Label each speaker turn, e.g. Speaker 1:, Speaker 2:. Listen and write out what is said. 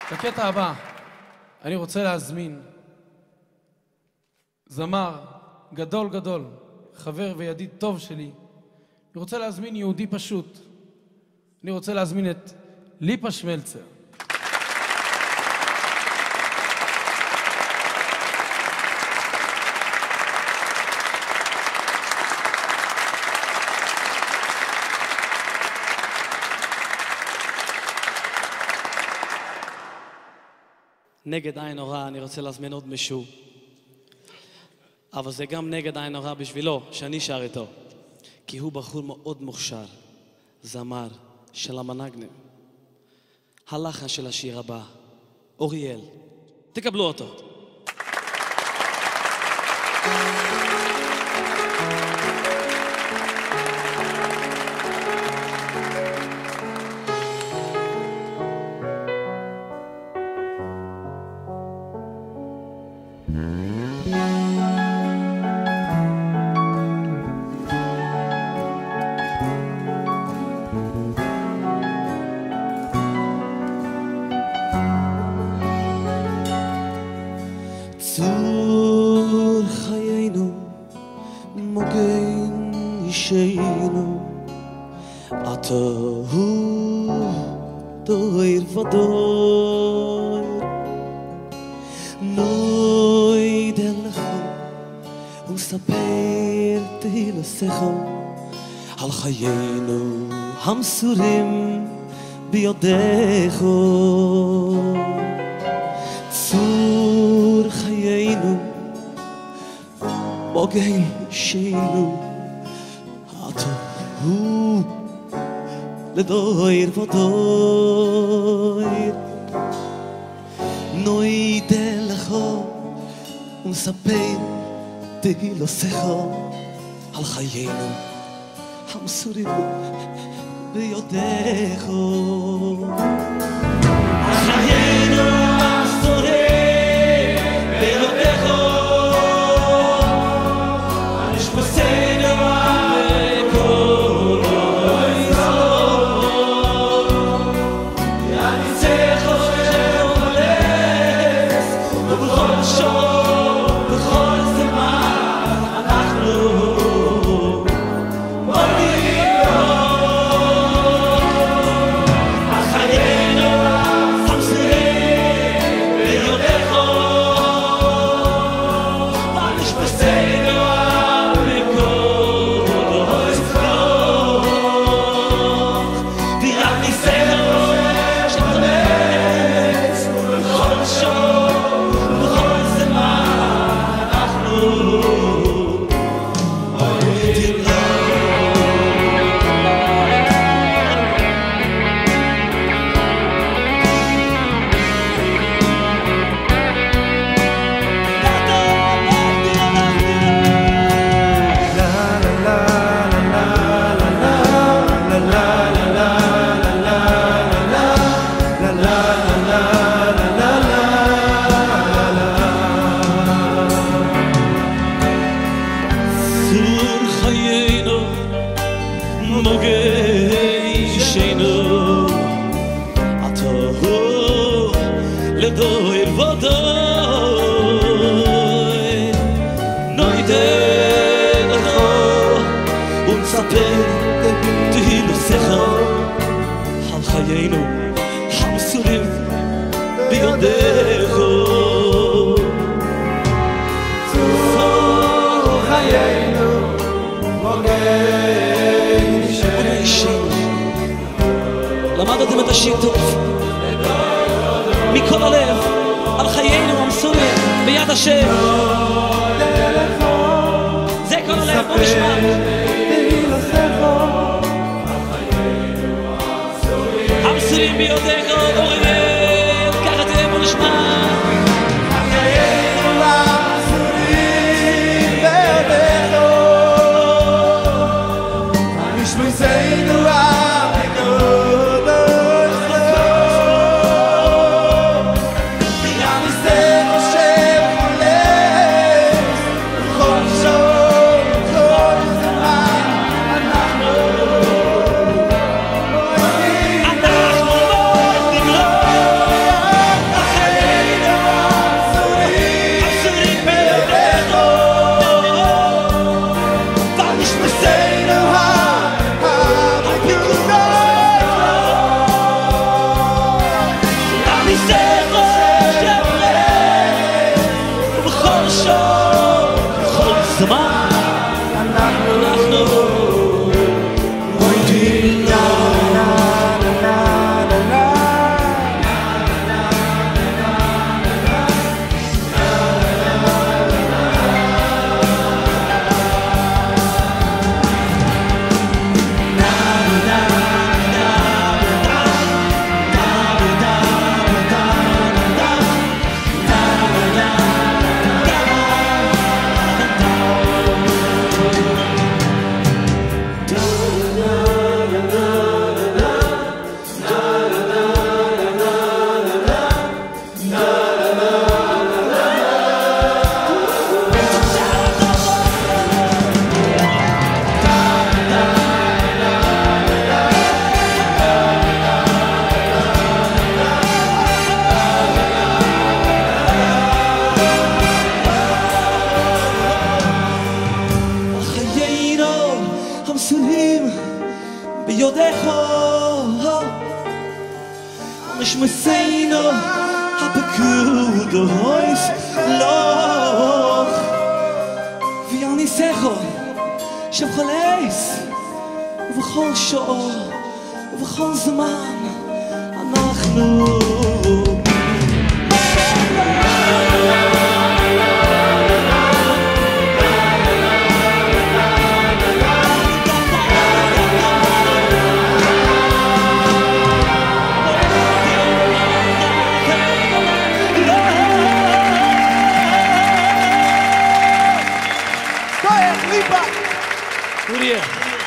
Speaker 1: בקטע הבא אני רוצה להזמין זמר גדול גדול, חבר וידיד טוב שלי. אני רוצה להזמין יהודי פשוט. אני רוצה להזמין את ליפה שמלצר.
Speaker 2: נגד עין הרע אני רוצה להזמין עוד מישהו, אבל זה גם נגד עין הרע בשבילו שאני שר איתו, כי הוא בחור מאוד מוכשר, זמר של המנגנים. הלחן של השיר הבא, אוריאל, תקבלו אותו.
Speaker 3: צור חיינו מוגן אישנו אתה הוא דויר ודויר נוי דלך ומספר תהילסך על חיינו המסורים ביודך צור חיינו מוגן אישנו אתה הוא לדויר ודויר נוי דלך ומספר תהילסך על חיינו המסורים ביודך על חיינו המסורים ביודך הנשפסנו בכל אויזו יניצח שמולס ובכל שור בכל זמן אנחנו למדתם את השיתוף מכל הלב על חיינו המסורים ביד השם זה כל הלב בוא נשמע המסורים ביודך אוריאל ככה תהיה בוא נשמע אנחנו זכר שפרק ובכל שור, בכל זמן אנחנו מודים ביודך משמסנו הפקוד הויס לוך ויאל ניסךו שבכל עס ובכל שעה ובכל זמן אנחנו
Speaker 4: Lipa!
Speaker 2: Ori.